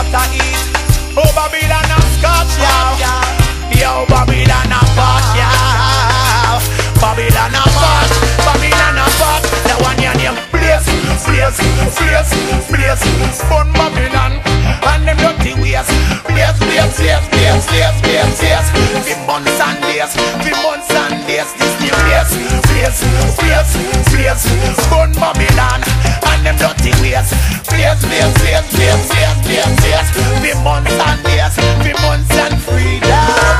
butter eat. Oh, Babylon and Scotch, yeah. Yo, Babylon and pot, yeah. Babylon and pot, Babylon and pot. The one your name Blaze, Blaze, Blaze, Blaze. Fun Babylon and them dirty ways. Blaze, Blaze, Blaze, Blaze, Blaze, Blaze, Blaze. The months and days, the months and days. This new Blaze, Blaze, Blaze, Blaze. Fun Babylon and them dirty ways. Blaze, Blaze, Blaze, Blaze, Blaze, Blaze, Blaze. The months and days, the months and freedom.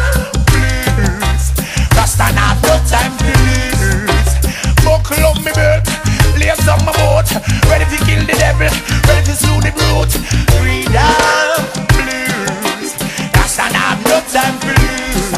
Please, Rasta not no time, please. Buckle up me belt, lace up my boat. Ready to kill the devil, ready to slew the brute. Freedom, please. Rasta not no time, please.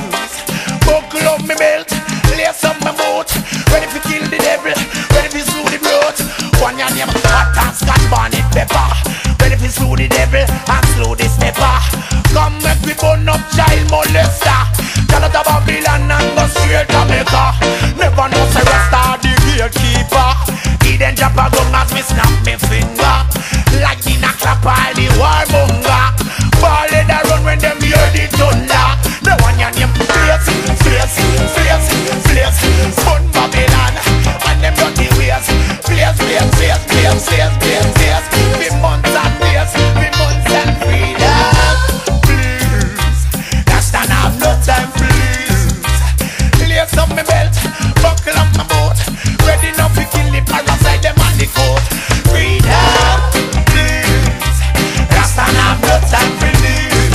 Buckle up me belt, lace up my boat. Ready to kill the devil, ready to slew the brute. One your name hot and Scotch bonnet pepper. Ready to slew the devil and slew this pepper. Come make we burn up child molester. Tell out of Babylon and go straight to Mecca. Never know say Rasta the gatekeeper. He then drop a gun as me snap me finger. Like the clap all the warmonger. Ball in the run when them hear the thunder. The one your name Blaze, Blaze, Blaze, Blaze. Fun Babylon and them dirty ways. Blaze, Blaze, Blaze, Blaze, Blaze, Blaze, Blaze. The months and days, the months and freedom. Please, Rasta have no time, please. Lace up my belt, buckle up my boat. Ready now to kill the parasite, them on the coat. Freedom, please. Rasta have no time, please.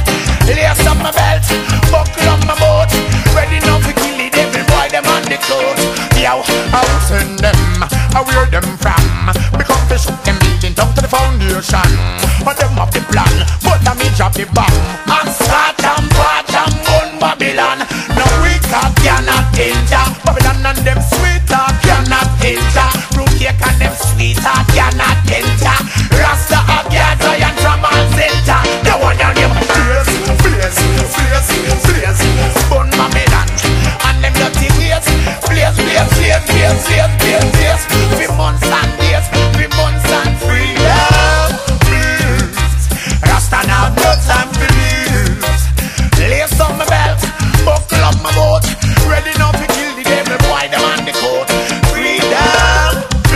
Lace up my belt, buckle up my boat. Ready now to kill the devil boy, them on the coat. Yo, I will send them, I wear them from. Become to shoot them building down to the foundation. But them have the plan, but I me drop the bomb. And start and part and gun Babylon. No weaker cannot enter. Babylon and them sweeter cannot enter. Fruit cake and them sweeter cannot enter. Rasta a giant from all center. The one on them Blaze, Blaze, Blaze, Blaze. Bun Babylon and them dirty ways. Blaze, Blaze, Blaze, Blaze, Blaze, Blaze, Blaze. We months and days, we months and freedom. Please, Rasta now no time to lose. Lace up my belt, buckle up my boat. Ready now to kill the devil boy, them on the coat. Freedom,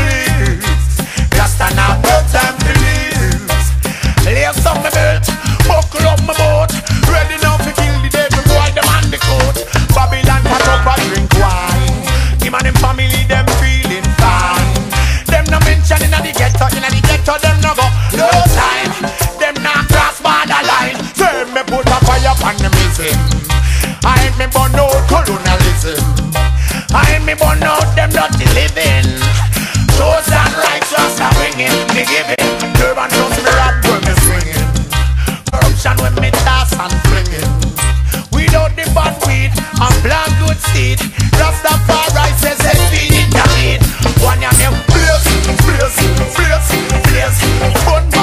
please. Rasta now no time to lose. Lace up my belt, buckle up my boat. Ready now to kill the devil boy, them on the coat. Babylon pack up and drink wine. Him and him family, them feeling fine. Them no mention in the ghetto, them no go no time. Them not cross borderline. Say me put a fire upon them ism. I me burn out colonialism. I me burn out them dirty living. Toast and righteous are ringing, me giving. Durban knows me rap when me swinging. Corruption when me toss and flinging. Without the bad weed and black good seed. Rastafari says they feed it to eat. One your name Blaze, Blaze, Blaze, Blaze. Fun